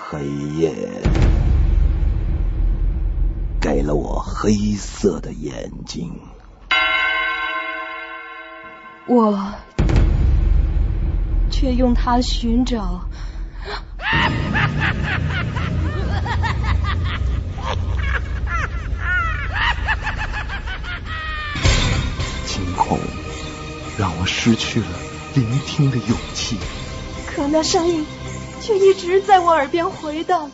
黑夜给了我黑色的眼睛， 我却用它寻找惊恐让我失去了聆听的勇气， 可那声音却一直在我耳边回荡。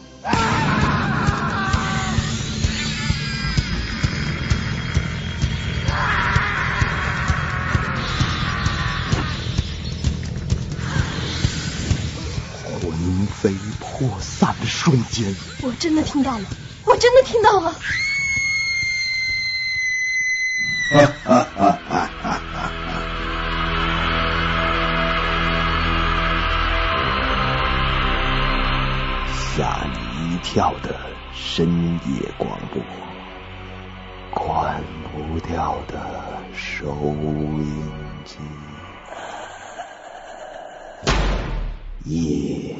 魂飞魄散的瞬间， 我真的听到了，我真的听到了。吓你一跳的深夜广播，关不掉的收音机，夜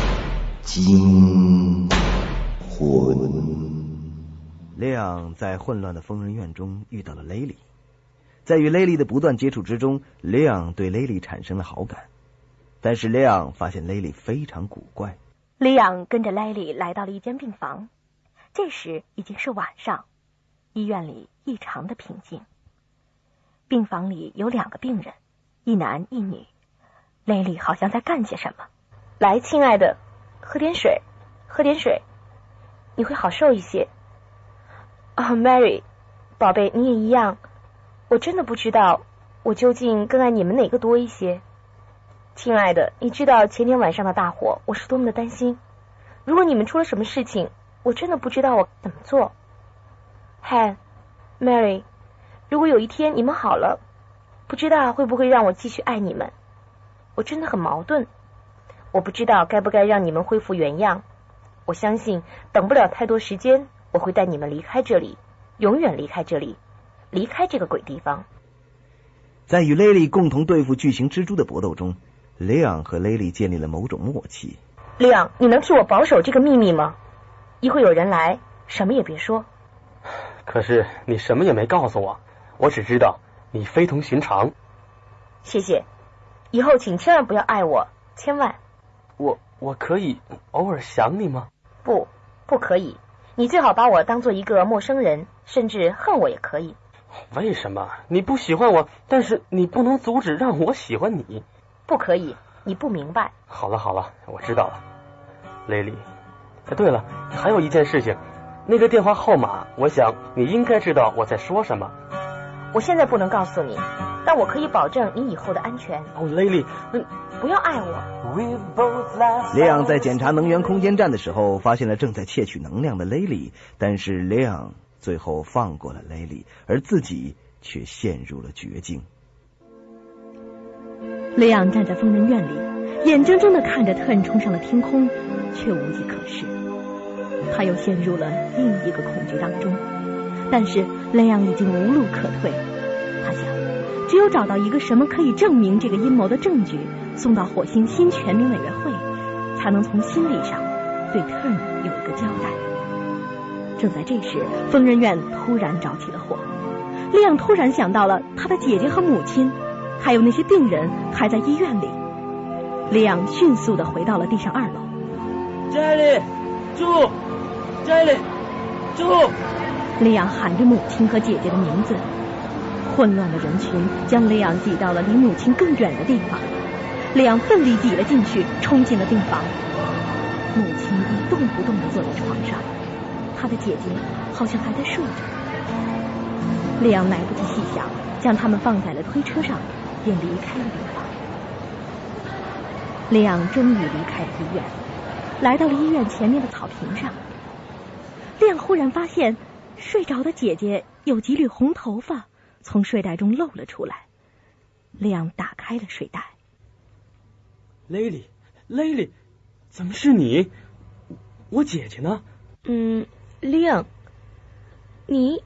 惊魂。 亮在混乱的疯人院中遇到了雷利，在与雷利的不断接触之中，亮对雷利产生了好感，但是亮发现雷利非常古怪。 里昂跟着莱利来到了一间病房，这时已经是晚上，医院里异常的平静。病房里有2个病人，一男一女，雷利好像在干些什么。来，亲爱的，喝点水，喝点水，你会好受一些。Mary， 宝贝，你也一样。我真的不知道我究竟更爱你们哪个多一些。亲爱的，你知道前天晚上的大火，我是多么的担心。如果你们出了什么事情，我真的不知道我怎么做。Mary， 如果有一天你们好了，不知道会不会让我继续爱你们。我真的很矛盾，我不知道该不该让你们恢复原样。我相信等不了太多时间，我会带你们离开这里，永远离开这里，离开这个鬼地方。 在与雷利共同对付巨型蜘蛛的搏斗中，里昂和雷利建立了某种默契。 里昂，你能替我保守这个秘密吗？一会有人来，什么也别说。 可是你什么也没告诉我，我只知道你非同寻常。 谢谢，以后请千万不要爱我，千万。 我可以偶尔想你吗？ 不可以，你最好把我当做一个陌生人，甚至恨我也可以。 为什么？你不喜欢我，但是你不能阻止让我喜欢你。 不可以，你不明白。 好了，我知道了。雷利，对了，还有一件事情，那个电话号码，我想你应该知道我在说什么。 我现在不能告诉你，但我可以保证你以后的安全。 雷利， 不要爱我。 里昂在检查能源空间站的时候，发现了正在窃取能量的雷利，但是里昂最后放过了雷利，而自己却陷入了绝境。 雷昂站在疯人院里，眼睁睁地看着特恩冲上了天空，却无计可施。他又陷入了另一个恐惧当中，但是雷昂已经无路可退。他想，只有找到一个什么可以证明这个阴谋的证据，送到火星新全民委员会，才能从心理上对特恩有一个交代。正在这时，疯人院突然着起了火。雷昂突然想到了他的姐姐和母亲，还有那些病人还在医院里。里昂迅速地回到了地上2楼。 杰里，住！杰里，住！ 里昂喊着母亲和姐姐的名字。混乱的人群将里昂挤到了离母亲更远的地方。里昂奋力挤了进去，冲进了病房。母亲一动不动地坐在床上，她的姐姐好像还在睡着。里昂来不及细想，将他们放在了推车上，便离开了病房。里昂终于离开了医院，来到了医院前面的草坪上。里昂忽然发现睡着的姐姐有几缕红头发从睡袋中露了出来。里昂打开了睡袋。 雷利，怎么是你？我姐姐呢？ 里昂，你，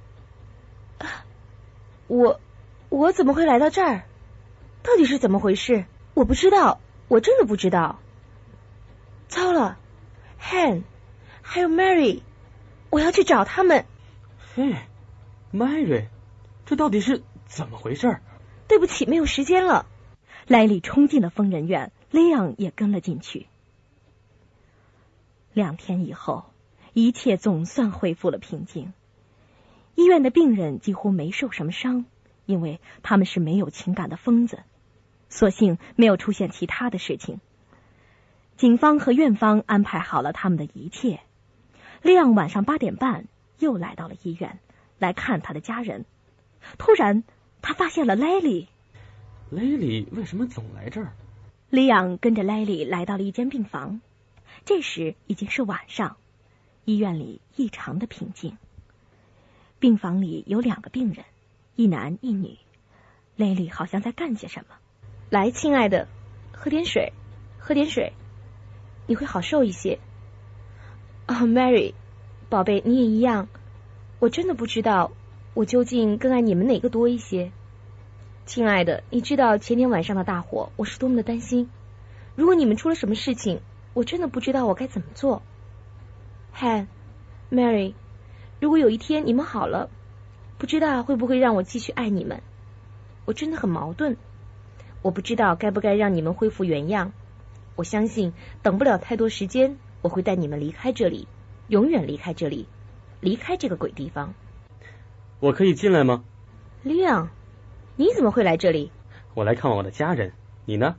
我怎么会来到这儿？到底是怎么回事？我不知道，我真的不知道。糟了， Han， 还有 Mary， 我要去找他们。 嘿 ，Mary， 这到底是怎么回事？ 对不起，没有时间了。 莱利冲进了疯人院，雷昂也跟了进去。2天以后，一切总算恢复了平静。医院的病人几乎没受什么伤，因为他们是没有情感的疯子。所幸没有出现其他的事情。警方和院方安排好了他们的一切。利昂晚上8点半又来到了医院，来看他的家人。突然，他发现了莱利。 莱利为什么总来这儿？ 利昂跟着莱利来到了一间病房。这时已经是晚上，医院里异常的平静。病房里有2个病人，一男一女。莱利好像在干些什么。 来，亲爱的，喝点水，喝点水，你会好受一些。Mary， 宝贝，你也一样。我真的不知道，我究竟更爱你们哪个多一些。亲爱的，你知道前天晚上的大火，我是多么的担心。如果你们出了什么事情，我真的不知道我该怎么做。Mary， 如果有一天你们好了，不知道会不会让我继续爱你们。我真的很矛盾，我不知道该不该让你们恢复原样。我相信等不了太多时间，我会带你们离开这里，永远离开这里，离开这个鬼地方。 我可以进来吗？ 利昂，你怎么会来这里？ 我来看望我的家人，你呢？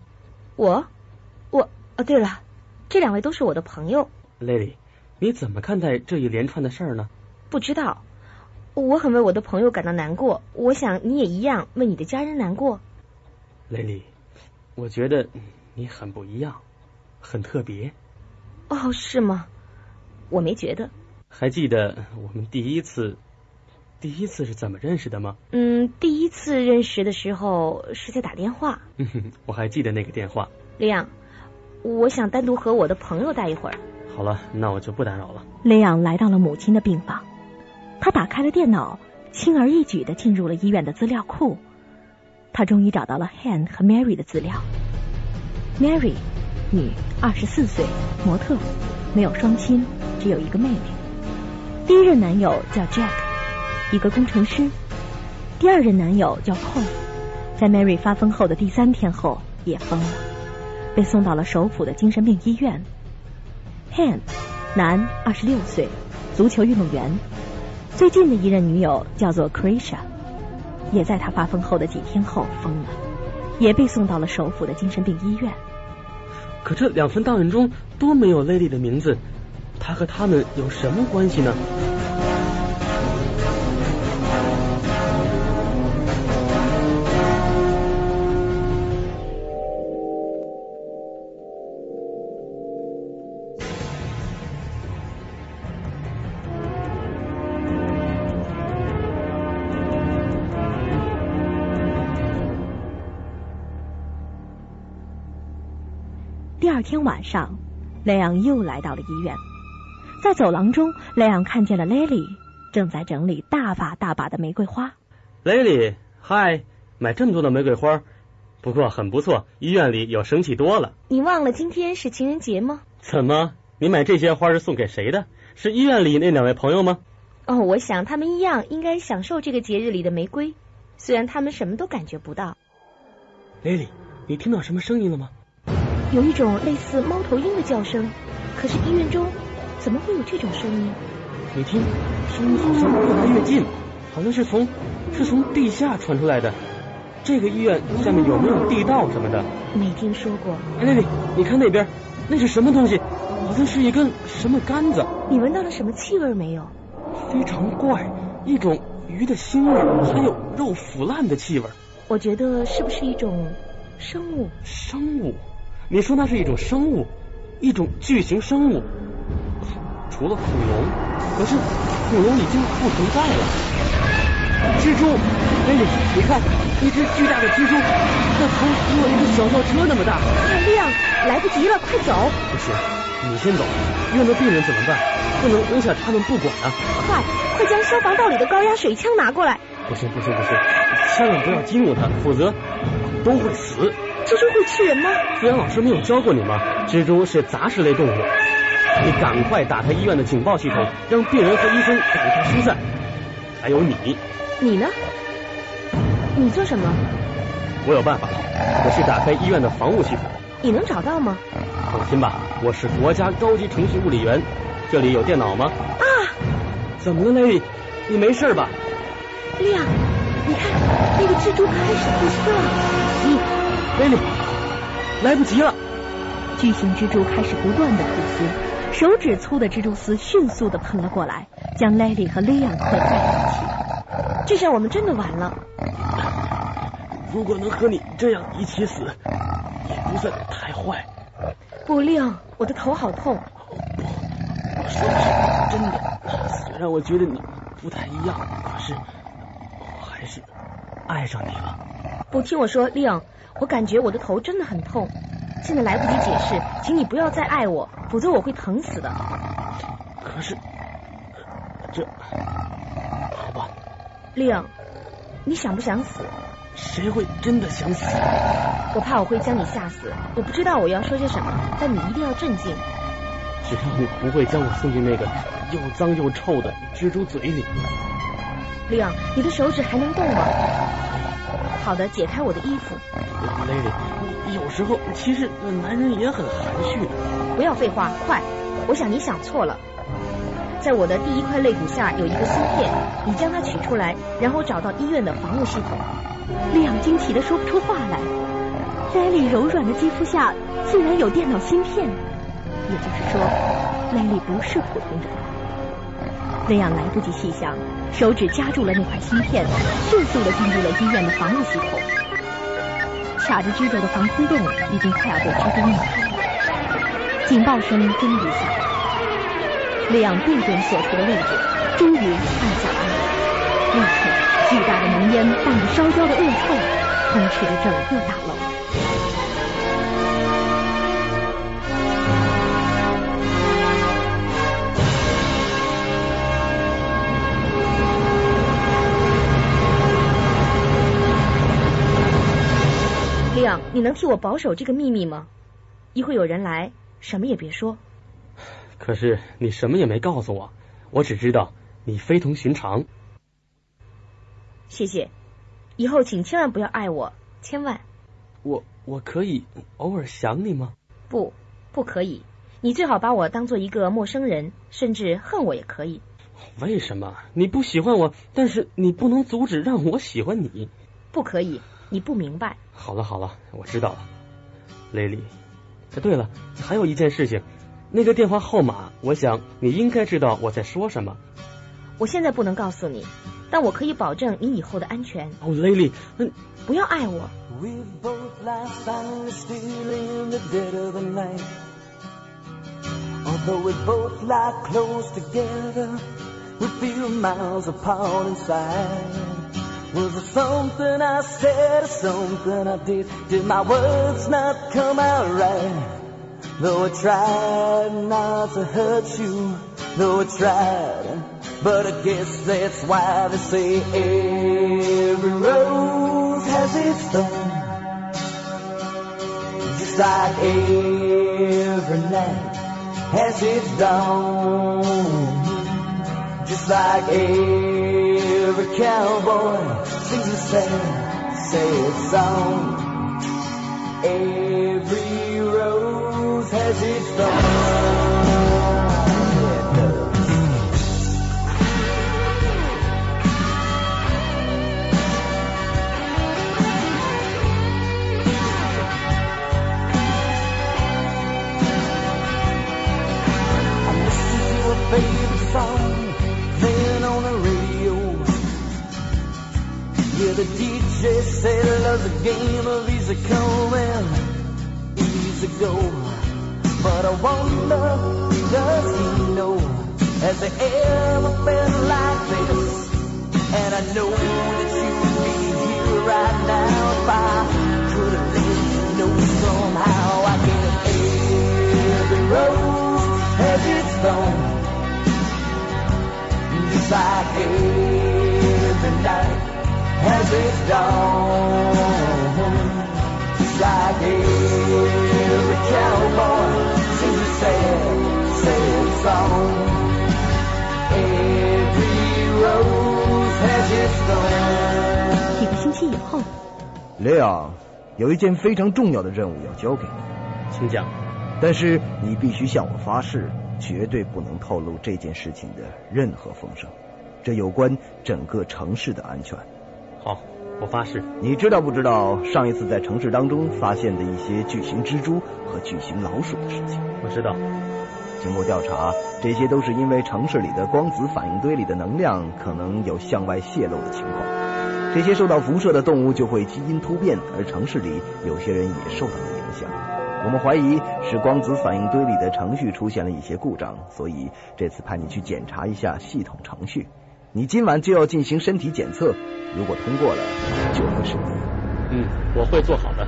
对了，这2位都是我的朋友。 莱利，你怎么看待这一连串的事儿呢？ 不知道，我很为我的朋友感到难过，我想你也一样为你的家人难过。 莱利，我觉得你很不一样，很特别。 哦，是吗？我没觉得。 还记得我们第一次是怎么认识的吗？ 第一次认识的时候是在打电话。 我还记得那个电话。 利昂，我想单独和我的朋友待一会儿。 好了，那我就不打扰了。 雷昂来到了母亲的病房，他打开了电脑，轻而易举地进入了医院的资料库。他终于找到了 Han 和 Mary 的资料。Mary， 女，24岁，模特，没有双亲，只有一个妹妹。第一任男友叫 Jack， 一个工程师。第2任男友叫 Paul， 在 Mary 发疯后的第3天后也疯了，被送到了首府的精神病医院。Han， 男，26岁，足球运动员。最近的一任女友叫做 Krisha， 也在他发疯后的几天后疯了，也被送到了首府的精神病医院。 可这2份档案中都没有 Lily 的名字，他和他们有什么关系呢？ 第2天晚上，莱昂又来到了医院。在走廊中，莱昂看见了 Lily 正在整理大把大把的玫瑰花。 Lily， 嗨，买这么多的玫瑰花，不过很不错，医院里有生气多了。 你忘了今天是情人节吗？ 怎么？你买这些花是送给谁的？是医院里那2位朋友吗？ 我想他们一样应该享受这个节日里的玫瑰，虽然他们什么都感觉不到。 Lily， 你听到什么声音了吗？ 有一种类似猫头鹰的叫声，可是医院中怎么会有这种声音？ 你听，声音好像越来越近，好像是从地下传出来的。这个医院下面有没有地道什么的？ 没听说过。 Lily，你看那边，那是什么东西？好像是一根什么杆子。 你闻到了什么气味没有？ 非常怪，一种鱼的腥味，还有肉腐烂的气味。 我觉得是不是一种生物？ 生物？你说那是一种生物，一种巨型生物？除了恐龙，可是恐龙已经不存在了。蜘蛛，Lily，你看，一只巨大的蜘蛛，那头比我一个小轿车那么大。 太亮，来不及了，快走！ 不行，你先走，医院的病人怎么办？不能扔下他们不管啊！ 快将消防道里的高压水枪拿过来！ 不行，千万不要激怒他，否则都会死。 蜘蛛会吃人吗？ 自然老师没有教过你吗？蜘蛛是杂食类动物。 你赶快打开医院的警报系统，让病人和医生赶快疏散。还有你呢？你做什么？ 我有办法，我去打开医院的防务系统。 你能找到吗？ 放心吧，我是国家高级程序物理员。这里有电脑吗？ 啊！ 怎么了，雷利？你没事吧？ 利亚，你看那个蜘蛛开始吐丝了。 雷利，来不及了！ 巨型蜘蛛开始不断的吐丝，手指粗的蜘蛛丝迅速的喷了过来，将莱利和利昂捆在一起。 这下我们真的完了。 如果能和你这样一起死，也不算太坏。 不，利昂，我的头好痛。 不，我说的是真的。虽然我觉得你不太一样，可是我还是爱上你了。 不，听我说，利昂，我感觉我的头真的很痛。现在来不及解释，请你不要再爱我，否则我会疼死的。 可是，这好吧。 利昂，你想不想死？ 谁会真的想死？ 我怕我会将你吓死。我不知道我要说些什么，但你一定要镇静。 只要你不会将我送进那个又脏又臭的蜘蛛嘴里。 利昂，你的手指还能动吗？好的，解开我的衣服。 雷利，你有时候其实男人也很含蓄的。 不要废话，快！我想你想错了。在我的第一块肋骨下有一个芯片，你将它取出来，然后找到医院的防务系统。 利昂惊奇的说不出话来，莱利柔软的肌肤下竟然有电脑芯片，也就是说，莱利不是普通人。利昂来不及细想，手指夹住了那块芯片，迅速的进入了医院的防务系统。卡着蜘蛛的防空洞已经快要被蜘蛛灭开了，警报声终于响了。利昂对准所处的位置，终于按下按钮。立刻，巨大的浓烟伴着烧焦的恶臭，充斥着整个大楼。 利昂，你能替我保守这个秘密吗？一会有人来，什么也别说。 可是你什么也没告诉我，我只知道你非同寻常。 谢谢，以后请千万不要爱我，千万。 我可以偶尔想你吗？ 不可以，你最好把我当做一个陌生人，甚至恨我也可以。 为什么？你不喜欢我，但是你不能阻止让我喜欢你。 不可以，你不明白。 好了，我知道了，雷利。对了，还有一件事情，那个电话号码，我想你应该知道我在说什么。 我现在不能告诉你，但我可以保证你以后的安全。 哦，雷利， 不要爱我。 We both lie silently still in the dead of the night. Although we both lie close together, we feel miles apart inside. Was it something I said or something I did? Did my words not come out right? Though I tried not to hurt you, though I tried, but I guess that's why they say every rose has its thorn. Just like every night has its dawn. Just like every cowboy sings a sad, sad song. Every rose has its thorn. It does. I listen to a favorite song playing on the radio. Yeah, the DJ said love's a game of easy come and easy go. But I wonder, does he know, has there ever been like this? And I know that you'd be here right now if I could have let you know somehow. I get every rose has its thorn. Just like every night has its dawn. Just like every cowboy sings a sad, sad 息以后， 雷昂，有一件非常重要的任务要交给你， 请讲。 但是你必须向我发誓，绝对不能透露这件事情的任何风声，这有关整个城市的安全。 好，我发誓。 你知道不知道上一次在城市当中发现的一些巨型蜘蛛和巨型老鼠的事情？ 我知道。 经过调查，这些都是因为城市里的光子反应堆里的能量可能有向外泄露的情况，这些受到辐射的动物就会基因突变，而城市里有些人也受到了影响。我们怀疑是光子反应堆里的程序出现了一些故障，所以这次派你去检查一下系统程序。你今晚就要进行身体检测，如果通过了，就会是你。 我会做好的。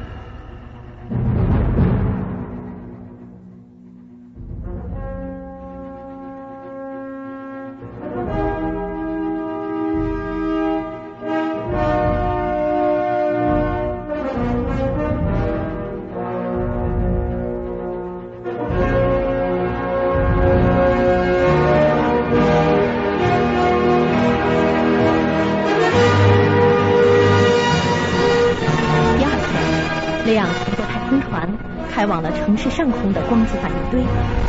雷昂乘坐太空船开往了城市上空的光子反应堆。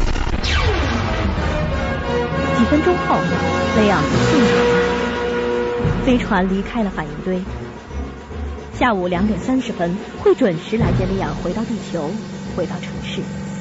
几分钟后，雷昂进入了飞船离开了反应堆。下午2点30分会准时来接雷昂回到地球，回到城市。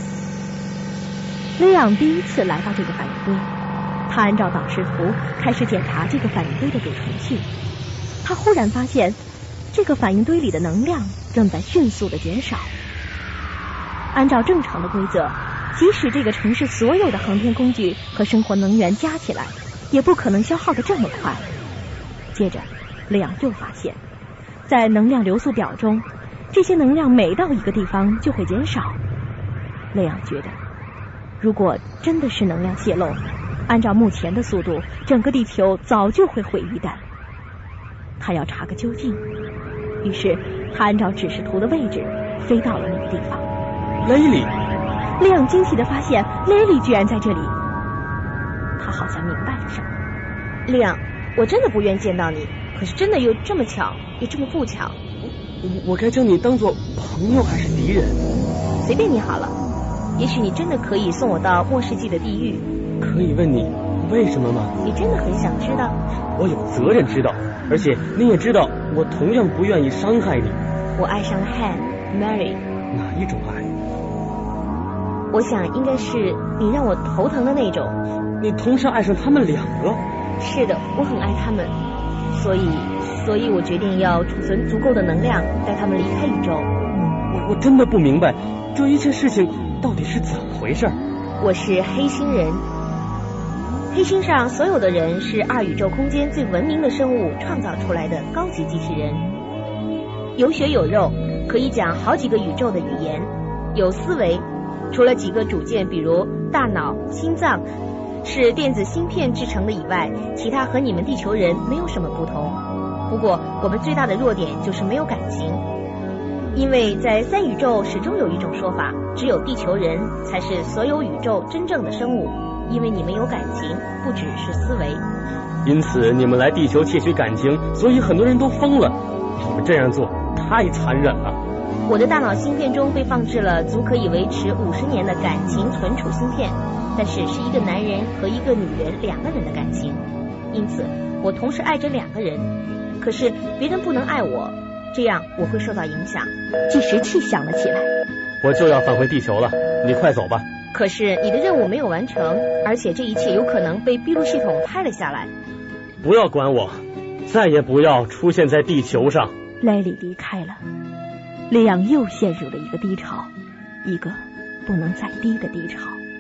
雷昂第一次来到这个反应堆，他按照导视图开始检查这个反应堆的组程序。他忽然发现这个反应堆里的能量正在迅速的减少。按照正常的规则，即使这个城市所有的航天工具和生活能源加起来，也不可能消耗得这么快。接着，雷昂又发现，在能量流速表中，这些能量每到一个地方就会减少。雷昂觉得，如果真的是能量泄漏，按照目前的速度，整个地球早就会毁于一旦。他要查个究竟，于是他按照指示图的位置飞到了那个地方。 雷里， 雷昂惊喜地发现雷里居然在这里。他好像明白了什么。 雷昂，我真的不愿见到你，可是真的又这么巧，又这么不巧。 我该将你当作朋友还是敌人？ 随便你好了。也许你真的可以送我到末世纪的地狱。 可以问你为什么吗？ 你真的很想知道？ 我有责任知道，而且你也知道，我同样不愿意伤害你。 我爱上了 Han、Mary。 哪一种爱？ 我想应该是你让我头疼的那种。 你同时爱上他们两个？ 是的，我很爱他们，所以我决定要储存足够的能量，带他们离开宇宙。 我真的不明白，这一切事情到底是怎么回事？ 我是黑星人。黑星上所有的人是2宇宙空间最文明的生物创造出来的高级机器人，有血有肉，可以讲好几个宇宙的语言，有思维，除了几个主件比如大脑、心脏是电子芯片制成的以外，其他和你们地球人没有什么不同。不过我们最大的弱点就是没有感情，因为在3宇宙始终有一种说法，只有地球人才是所有宇宙真正的生物，因为你们有感情，不只是思维。 因此你们来地球窃取感情，所以很多人都疯了。你们这样做太残忍了。 我的大脑芯片中被放置了足可以维持50年的感情存储芯片，但是是一个男人和一个女人2个人的感情，因此我同时爱着2个人。可是别人不能爱我，这样我会受到影响。 计时器响了起来。 我就要返回地球了，你快走吧。 可是你的任务没有完成，而且这一切有可能被闭路系统拍了下来。 不要管我，再也不要出现在地球上。 莱里离开了，雷昂又陷入了一个低潮，一个不能再低的低潮。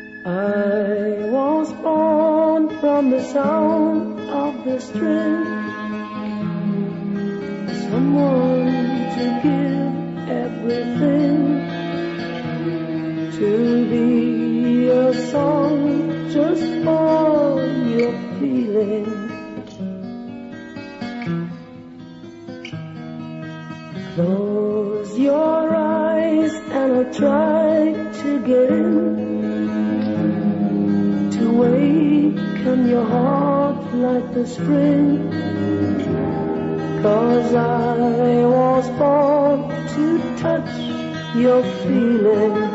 I was born from the sound of the string, someone to give everything, to be a song just for your feeling. Close your eyes and I'll try to get in, to waken your heart like the spring. 'cause I was born to touch your feelings.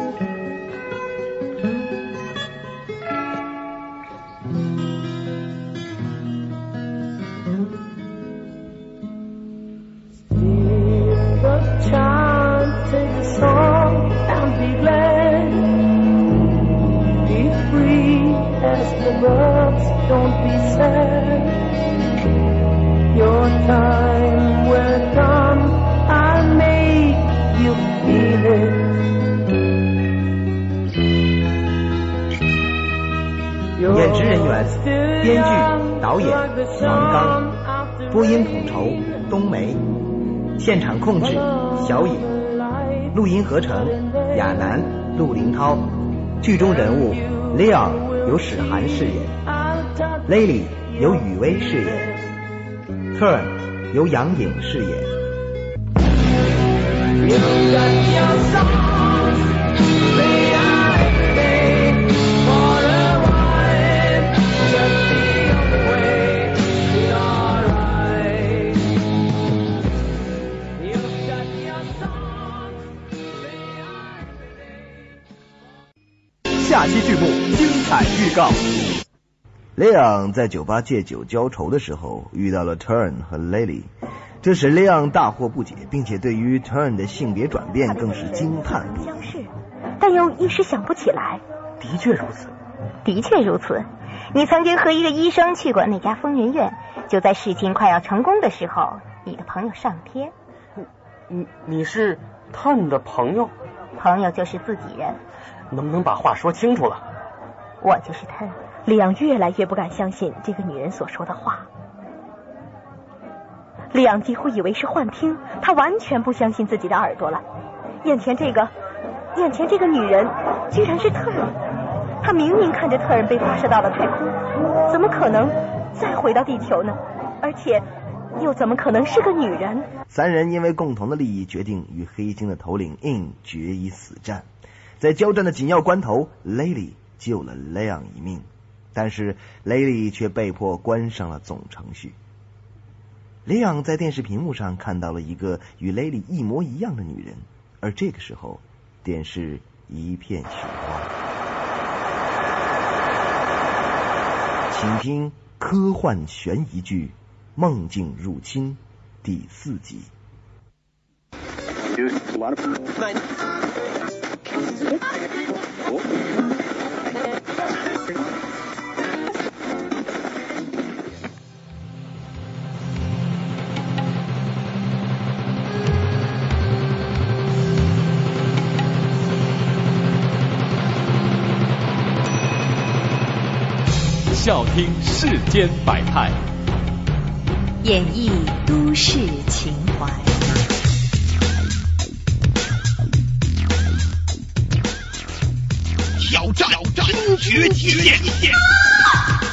Hear the chant, take the song and be glad. Be free as the birds, don't be sad. Your time will come, I'll make you feel it. 演职人员：编剧、导演王刚，播音统筹冬梅，现场控制小野，录音合成亚楠、陆林涛，剧中人物 Leon 由史涵饰演，Lily 由雨薇饰演，Turn 由杨颖饰演。 下期剧目精彩预告。 雷昂在酒吧借酒浇愁的时候遇到了 Turn 和 Lily， 这使雷昂大惑不解，并且对于 Turn 的性别转变更是惊叹不已。 相似，但又一时想不起来。 的确如此。 的确如此。你曾经和一个医生去过那家疯人院，就在事情快要成功的时候，你的朋友上天。 你是 Turn 的朋友？ 朋友就是自己人。 能不能把话说清楚了？ 我就是Turn。里昂越来越不敢相信这个女人所说的话。里昂几乎以为是幻听，他完全不相信自己的耳朵了。眼前这个女人居然是Turn。他明明看着Turn被发射到了太空，怎么可能再回到地球呢？而且又怎么可能是个女人？ 三人因为共同的利益决定与黑鲸的头领 In 决一死战。在交战的紧要关头， Lily 救了雷昂一命，但是 Lily 却被迫关上了总程序。雷昂在电视屏幕上看到了一个与 Lily 一模一样的女人，而这个时候电视一片雪花。请听科幻悬疑剧《梦境入侵》第4集。 笑听世间百态， 演绎都市情怀， 挑战听觉极限。